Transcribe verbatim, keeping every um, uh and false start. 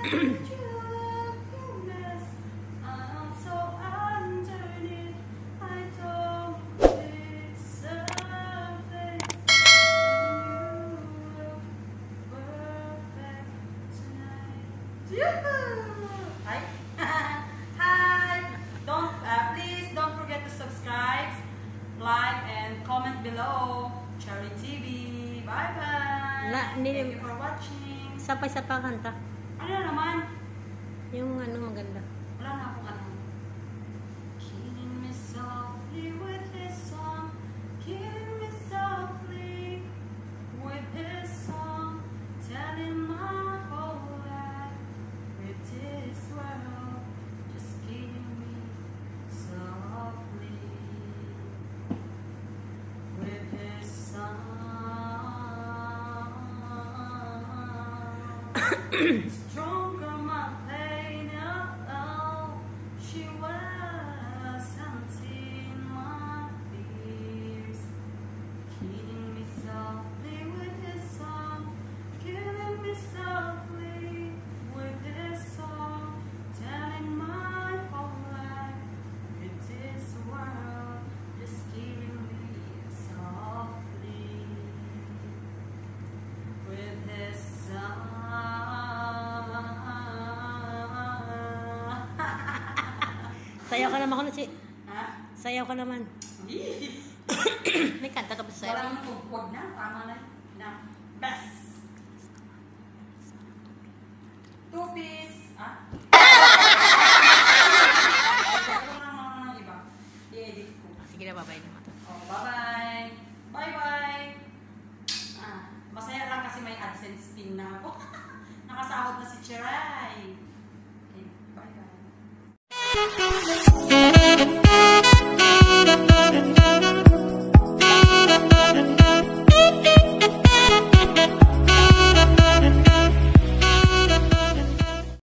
Hi. Hi. Don't uh, please don't forget to subscribe, like, and comment below. Cherry T V. Bye bye. La, Thank you for watching. Sapay-sapa kanta. Ano na naman? Yung ano maganda. Wala na akong ano. Killing me softly with his song. Killing me softly with his song. Telling my whole life with this world. Just killing me softly with his song. Stronger my pain, oh, oh. She was hunting my fears. Killing me softly with his song. Killing me softly with his song. Telling my whole life with this world. Just killing me softly with his song. Sayaw ka naman ko si. Ha? Sayaw ka naman. May kanta ka ba sa sayaw? Walang huwag na. Tama na. Na. Best. Two piece. Ah? Ito lang naman ng iba. I-edit ko. Sige na, bye-bye naman. Oh, bye-bye. Bye-bye. Ah, masaya lang kasi may AdSense pin na ako. Nakasahod na si Chiray. Okay, bye-bye.